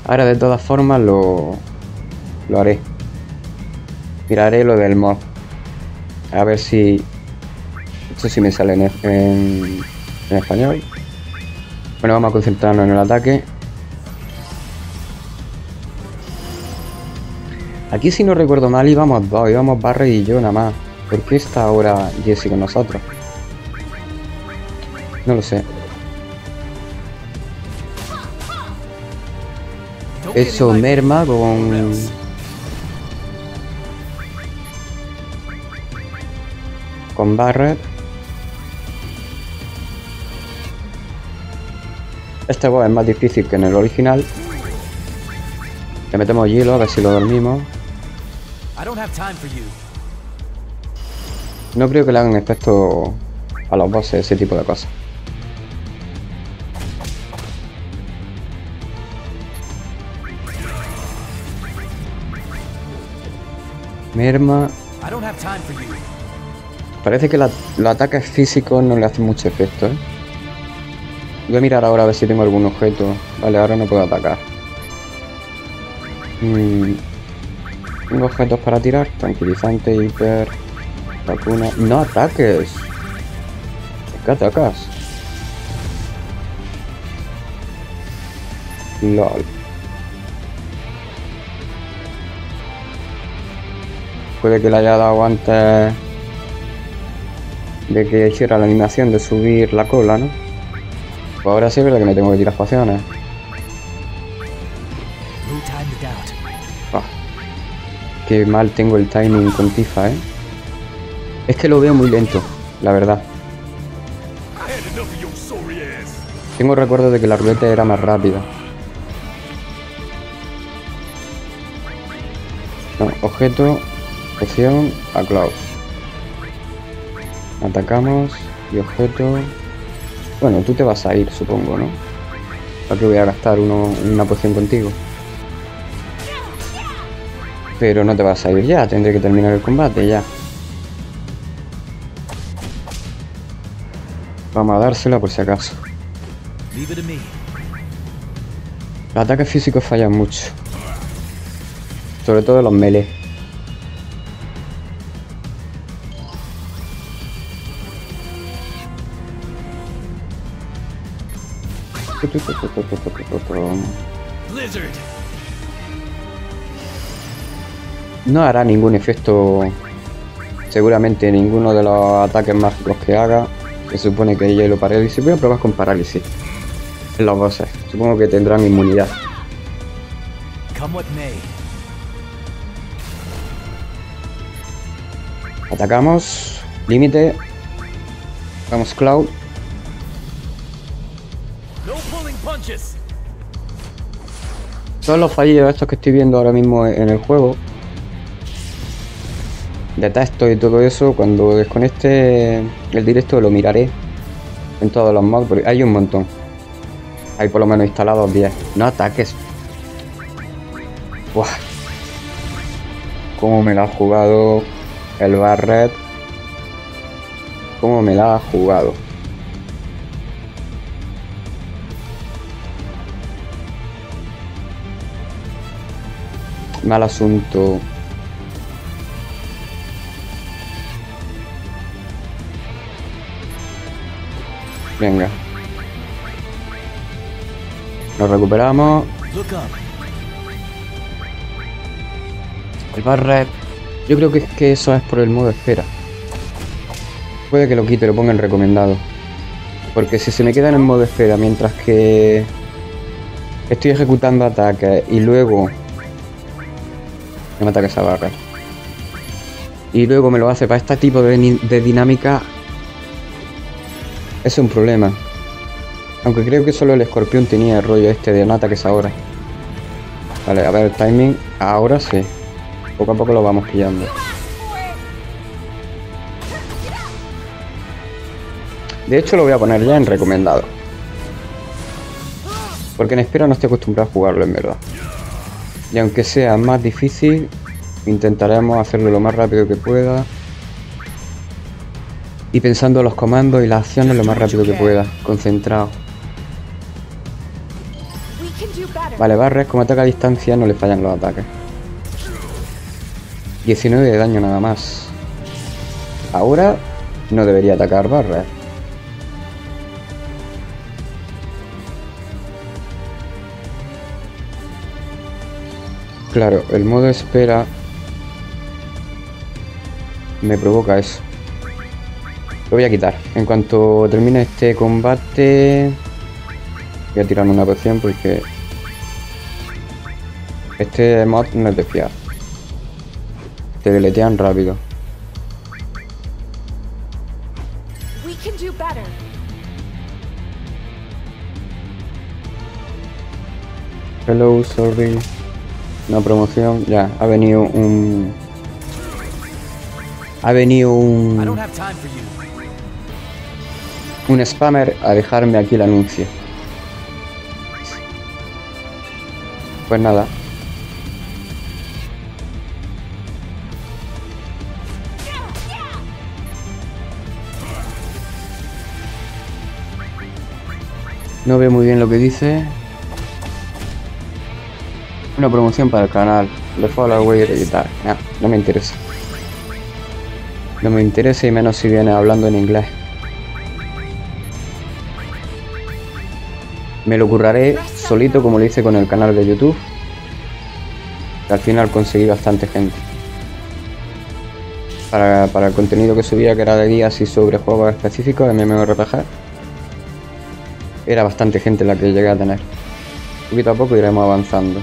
Ahora de todas formas lo haré. Miraré lo del mod. A ver si... Esto sí me sale en español. Bueno, vamos a concentrarnos en el ataque. Aquí, si no recuerdo mal, íbamos dos. Íbamos Barret y yo nada más. ¿Por qué está ahora Jessie con nosotros? No lo sé. He hecho merma con Barret. Este boss es más difícil que en el original. Le metemos hielo a ver si lo dormimos. No creo que le hagan efecto a los bosses ese tipo de cosas. Merma. Parece que los ataques físicos no le hacen mucho efecto, ¿eh? Voy a mirar ahora a ver si tengo algún objeto. Vale, ahora no puedo atacar. Tengo objetos para tirar. Tranquilizante, hiper... Vacuna... ¡No ataques! ¿Por qué atacas? LOL. Puede que le haya dado antes de que hiciera la animación de subir la cola, ¿no? Pues ahora sí es verdad que me tengo que tirar pociones. Oh, qué mal tengo el timing con Tifa, ¿eh? Es que lo veo muy lento, la verdad. Tengo recuerdo de que la ruleta era más rápida. No, objeto, poción, a Cloud. Atacamos y objeto... Bueno, tú te vas a ir, supongo, ¿no? ¿Para qué voy a gastar una poción contigo? Pero no te vas a ir ya, tendré que terminar el combate ya. Vamos a dársela por si acaso. Los ataques físicos fallan mucho. Sobre todo los melee. No hará ningún efecto. Seguramente ninguno de los ataques mágicos que haga. Se supone que hielo parálisis. Voy a probar con parálisis en los bosses. Supongo que tendrán inmunidad. Atacamos. Límite. Vamos, Cloud. Son los fallidos estos que estoy viendo ahora mismo en el juego. De texto y todo eso. Cuando desconecte el directo lo miraré en todos los mods, porque hay un montón. Hay por lo menos instalados 10. No ataques. Buah. Cómo me la ha jugado el Barret. Cómo me la ha jugado. Mal asunto. Venga. Nos recuperamos. El Barret. Yo creo que es que eso es por el modo espera. Puede que lo quite y lo ponga en recomendado. Porque si se me queda en el modo espera mientras que estoy ejecutando ataques y luego... No me ataques a Barret. Y luego me lo hace para este tipo de dinámica... Es un problema. Aunque creo que solo el escorpión tenía el rollo este de no ataques ahora. Vale, a ver el timing. Ahora sí. Poco a poco lo vamos pillando. De hecho lo voy a poner ya en recomendado. Porque en espera no estoy acostumbrado a jugarlo en verdad. Y aunque sea más difícil, intentaremos hacerlo lo más rápido que pueda. Y pensando los comandos y las acciones lo más rápido que pueda. Concentrado. Vale, Barret, como ataca a distancia, no le fallan los ataques. 19 de daño nada más. Ahora no debería atacar Barret. Claro, el modo espera me provoca eso. Lo voy a quitar. En cuanto termine este combate, voy a tirarme una poción porque este mod no es de fiar. Te deletean rápido. Hello, sorry. Una promoción, ya, ha venido un... un spammer a dejarme aquí el anuncio. Pues nada. No veo muy bien lo que dice. Una promoción para el canal. De follower y tal. No, no me interesa. No me interesa y menos si viene hablando en inglés. Me lo curraré solito como lo hice con el canal de YouTube. Que al final conseguí bastante gente. Para el contenido que subía, que era de guías y sobre juegos específicos de MMORPG. Era bastante gente la que llegué a tener. Poquito a poco iremos avanzando.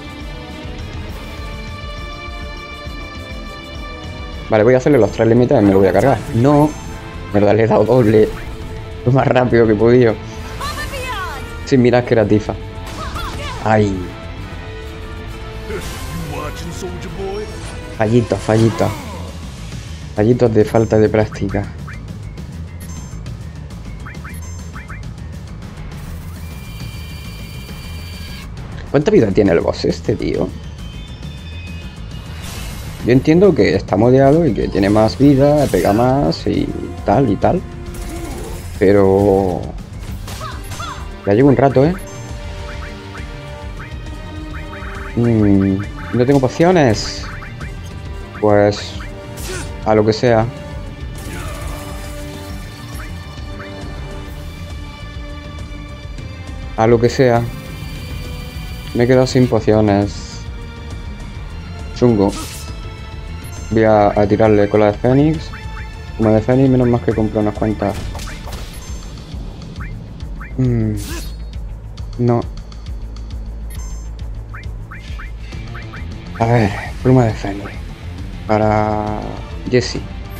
Vale, voy a hacerle los 3 límites y me lo voy a cargar. No, verdad, le he dado doble. Lo más rápido que he podido. Sin mirar que era Tifa. Ay. Fallitos, fallitos. Fallitos de falta de práctica. ¿Cuánta vida tiene el boss este, tío? Yo entiendo que está modeado y que tiene más vida, pega más y tal. Pero... ya llevo un rato, ¿eh? No tengo pociones. Pues... a lo que sea. A lo que sea. Me he quedado sin pociones. Chungo. Voy a tirarle cola de Fénix. Como de Fénix, menos más que compré unas cuantas. No. A ver, pluma de Fénix. Para Jesse.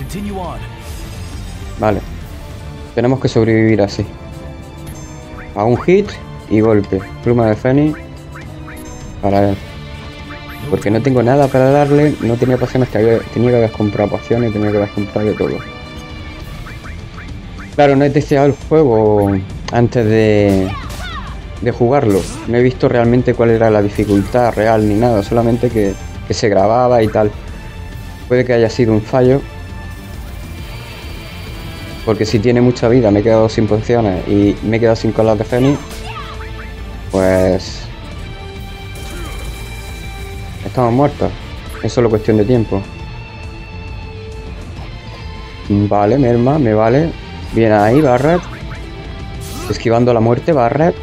Vale. Tenemos que sobrevivir así. A un hit y golpe. Pluma de Fénix. Para él. Porque no tengo nada para darle. No tenía pociones, tenía que haber comprado pociones y tenía que haber comprado de todo. Claro, no he testeado el juego antes de jugarlo. No he visto realmente cuál era la dificultad real ni nada. Solamente que se grababa y tal. Puede que haya sido un fallo. Porque si tiene mucha vida, me he quedado sin pociones y me he quedado sin colas de Fénix. Pues... estamos muertos. Es solo cuestión de tiempo. Vale, merma, me vale. Bien ahí, Barret. Esquivando la muerte, Barret.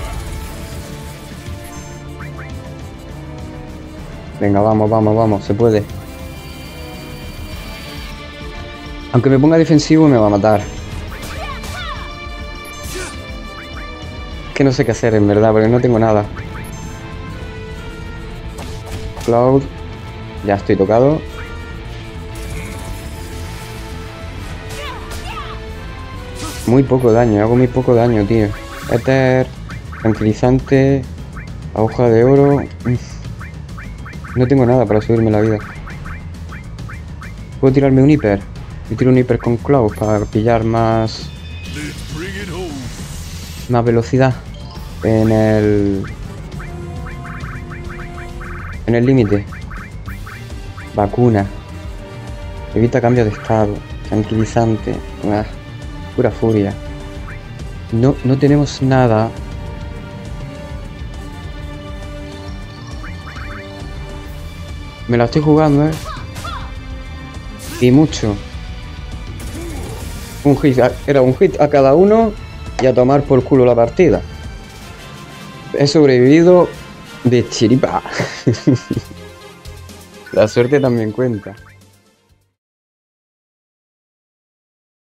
Venga, vamos, se puede. Aunque me ponga defensivo me va a matar. Es que no sé qué hacer en verdad, porque no tengo nada. Cloud. Ya estoy tocado. Muy poco daño, hago muy poco daño, tío. Éter, tranquilizante, hoja de oro. No tengo nada para subirme la vida. ¿Puedo tirarme un hiper? Y tiro un hiper con Cloud para pillar más velocidad en el límite. Vacuna. Evita cambio de estado. Tranquilizante. Pura furia. No tenemos nada. Me la estoy jugando, ¿eh? Y mucho. Era un hit a cada uno y a tomar por culo la partida. He sobrevivido de chiripa. La suerte también cuenta.